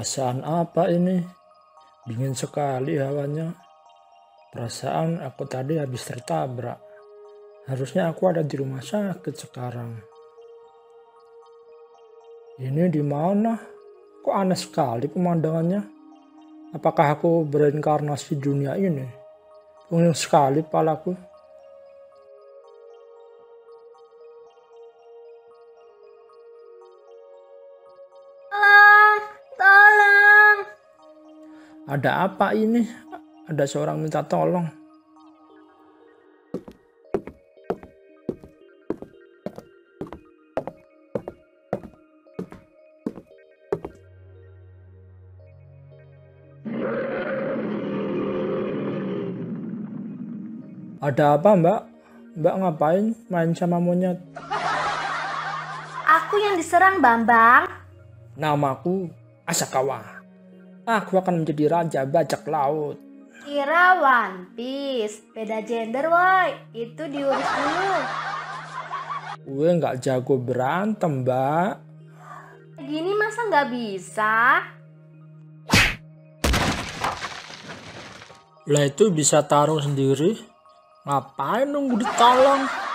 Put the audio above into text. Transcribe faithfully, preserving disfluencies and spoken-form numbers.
Perasaan apa ini? Dingin sekali hawanya. Perasaan aku tadi habis tertabrak. Harusnya aku ada di rumah sakit sekarang. Ini di mana? Kok aneh sekali pemandangannya? Apakah aku bereinkarnasi di dunia ini? Pusing sekali palaku. Tolong, tolong. Ada apa ini? Ada seorang minta tolong. Ada apa, Mbak? Mbak ngapain main sama monyet? Aku yang diserang, Bambang. Namaku Asakawa. Aku akan menjadi raja bajak laut. Kira One Piece. Beda gender, woi. Itu diurus dulu. Gue nggak jago berantem, Mbak. Gini masa nggak bisa? Lah itu bisa tarung sendiri. Ngapain nunggu ditolong?